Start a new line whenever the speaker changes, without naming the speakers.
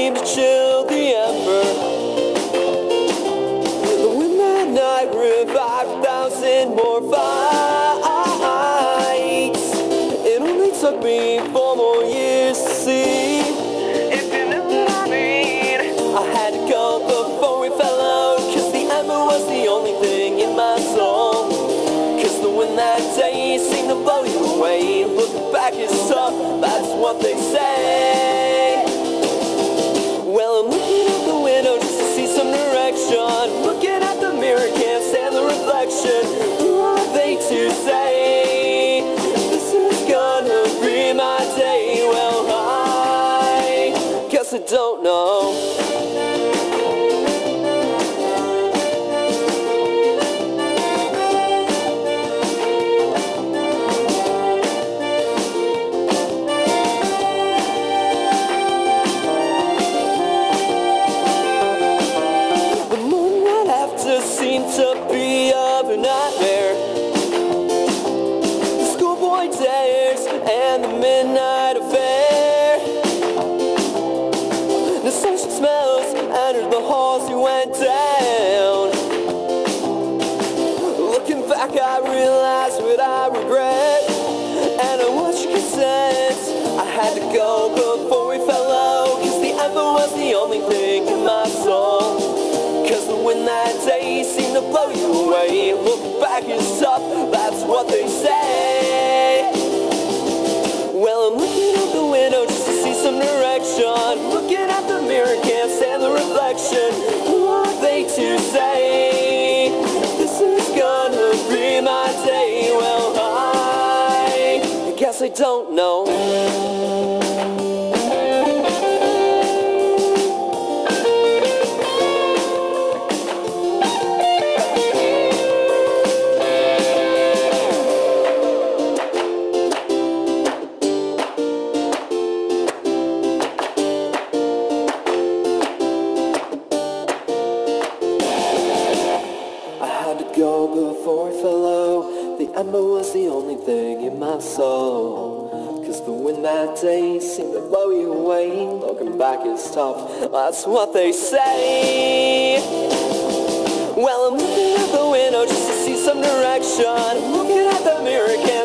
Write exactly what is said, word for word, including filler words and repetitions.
seemed to chill the ember. The wind that night revived a thousand more fights. It only took me four more years to see. If you know what I mean. I had to go before we fell out, cause the ember was the only thing in my soul. Cause the wind that day seemed to blow you away. Looking back is tough, that's what they say. Well, I'm looking out the window just to see some direction. Looking at the mirror, can't stand the reflection. Who are they to say this is gonna be my day? Well, I guess I don't know. Seemed to be of a nightmare. The schoolboy dares and the midnight affair. The sunshine smells entered the halls we went down. Looking back I realized what I regret, and I watched you consent. I had to go before we fell out, cause the ember was the only thing in my soul. Cause the wind that day seemed to blow you away. Look back is tough, that's what they say. Well, I'm looking out the window just to see some direction. Looking at the mirror, can't stand the reflection. Who are they to say this is gonna be my day? Well, I guess I don't know. Go before it fell out. The ember was the only thing in my soul. Cause the wind that day seemed to blow you away. Looking back is tough, that's what they say. Well, I'm looking out the window just to see some direction. Looking at the mirror, can't